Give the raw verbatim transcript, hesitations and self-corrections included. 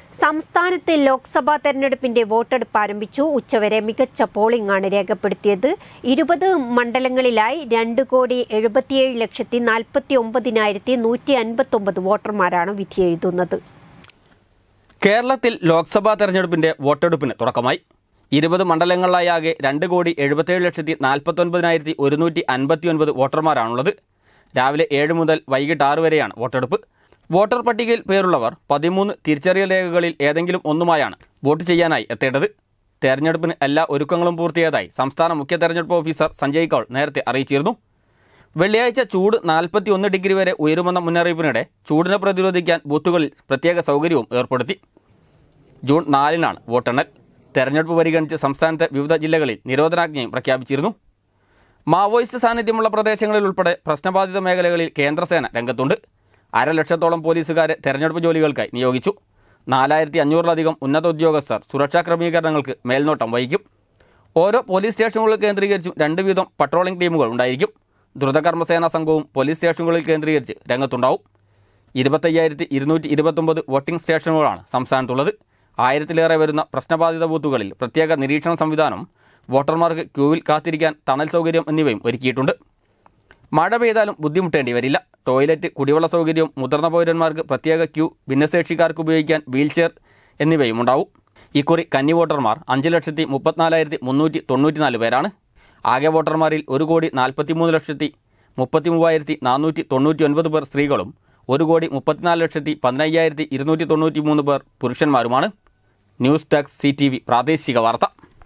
സംസ്ഥാനത്ത് ലോക്സഭാ തെരഞ്ഞെടുപ്പിന്റെ വോട്ടെടുപ്പ് ആരംഭിച്ചു. ഉച്ചവരെ മികച്ച പോളിംഗ് ആണ് രേഖപ്പെടുത്തിയത്. ഇരുപത് മണ്ഡലങ്ങളിലായി രണ്ട് കോടി എഴുപത്തിയേഴ് ലക്ഷത്തി നാൽപ്പത്തി ഒമ്പതിനായിരത്തി നൂറ്റി അൻപത്തി ഒമ്പത് വോട്ടർമാരാണ് വിധിയെഴുതുന്നത്. കേരളത്തിൽ ലോക്സഭാ തെരഞ്ഞെടുപ്പിന്റെ വോട്ടെടുപ്പിന് തുടക്കമായി. ഇരുപത് മണ്ഡലങ്ങളിലായി ആകെ രണ്ട് കോടി എഴുപത്തിയേഴ് ലക്ഷത്തി നാൽപ്പത്തി ഒൻപതിനായിരത്തി ഒരുന്നൂറ്റി അൻപത്തി ഒൻപത് വോട്ടർമാരാണുള്ളത്. രാവിലെ ഏഴ് മുതൽ വൈകിട്ട് ആറ് വരെയാണ് വോട്ടെടുപ്പ്. വോട്ടർ പട്ടികയിൽ പേരുള്ളവർ പതിമൂന്ന് തിരിച്ചറിയൽ രേഖകളിൽ ഏതെങ്കിലും ഒന്നുമായാണ് വോട്ട് ചെയ്യാനായി എത്തേണ്ടത്. തെരഞ്ഞെടുപ്പിന് എല്ലാ ഒരുക്കങ്ങളും പൂർത്തിയായതായി സംസ്ഥാന മുഖ്യ തെരഞ്ഞെടുപ്പ് ഓഫീസർ സഞ്ജയ് കൗൾ നേരത്തെ അറിയിച്ചിരുന്നു. വെള്ളിയാഴ്ച ചൂട് നാൽപ്പത്തി ഒന്ന് ഡിഗ്രി വരെ ഉയരുമെന്ന മുന്നറിയിപ്പിനിടെ ചൂടിനെ പ്രതിരോധിക്കാൻ ബൂത്തുകളിൽ പ്രത്യേക സൗകര്യവും ഏർപ്പെടുത്തി. ജൂൺ നാലിനാണ് വോട്ടെണ്ണൽ. തെരഞ്ഞെടുപ്പ് പരിഗണിച്ച് സംസ്ഥാനത്തെ വിവിധ ജില്ലകളിൽ നിരോധനാജ്ഞയും പ്രഖ്യാപിച്ചിരുന്നു. മാവോയിസ്റ്റ് സാന്നിധ്യമുള്ള പ്രദേശങ്ങളിൽ ഉൾപ്പെടെ പ്രശ്നബാധിത മേഖലകളിൽ കേന്ദ്രസേന രംഗത്തുണ്ട്. അരലക്ഷത്തോളം പോലീസുകാരെ തെരഞ്ഞെടുപ്പ് ജോലികൾക്കായി നിയോഗിച്ചു. നാലായിരത്തി അഞ്ഞൂറിലധികം ഉന്നത ഉദ്യോഗസ്ഥർ സുരക്ഷാ ക്രമീകരണങ്ങൾക്ക് മേൽനോട്ടം വഹിക്കും. ഓരോ പോലീസ് സ്റ്റേഷനുകളിൽ കേന്ദ്രീകരിച്ചും രണ്ട് വീതം പട്രോളിംഗ് ടീമുകൾ ഉണ്ടായിരിക്കും. ദ്രുതകർമ്മസേനാ സംഘവും പോലീസ് സ്റ്റേഷനുകളിൽ കേന്ദ്രീകരിച്ച് രംഗത്തുണ്ടാവും. ഇരുപത്തയ്യായിരത്തി ഇരുന്നൂറ്റി ഇരുപത്തൊമ്പത് വോട്ടിംഗ് സ്റ്റേഷനുകളാണ് സംസ്ഥാനത്തുള്ളത്. ആയിരത്തിലേറെ വരുന്ന പ്രശ്നബാധിത ബൂത്തുകളിൽ പ്രത്യേക നിരീക്ഷണ സംവിധാനം, വോട്ടർമാർക്ക് ക്യൂവിൽ കാത്തിരിക്കാൻ തണൽ സൗകര്യം എന്നിവയും ഒരുക്കിയിട്ടുണ്ട്. മഴ പെയ്താലും ബുദ്ധിമുട്ടേണ്ടി വരില്ല. ടോയ്ലറ്റ്, കുടിവെള്ള സൗകര്യവും മുതിർന്ന പൗരന്മാർക്ക് പ്രത്യേക ക്യൂ, ഭിന്നശേഷിക്കാർക്ക് ഉപയോഗിക്കാൻ വീൽചെയർ എന്നിവയും ഉണ്ടാവും. ഇക്കുറി കന്നി വോട്ടർമാർ അഞ്ച് ലക്ഷത്തി മുപ്പത്തിനാലായിരത്തി മുന്നൂറ്റി തൊണ്ണൂറ്റിനാല് പേരാണ്. ആകെ വോട്ടർമാരിൽ ഒരു കോടി നാൽപ്പത്തി മൂന്ന് ലക്ഷത്തി മുപ്പത്തി മൂവായിരത്തി നാനൂറ്റി തൊണ്ണൂറ്റി ഒൻപത് പേർ സ്ത്രീകളും ഒരു കോടി മുപ്പത്തിനാല് ലക്ഷത്തി പതിനയ്യായിരത്തി ഇരുന്നൂറ്റി തൊണ്ണൂറ്റി മൂന്ന് പേർ പുരുഷന്മാരുമാണ്. News desk C T V പ്രാദേശിക വാർത്ത.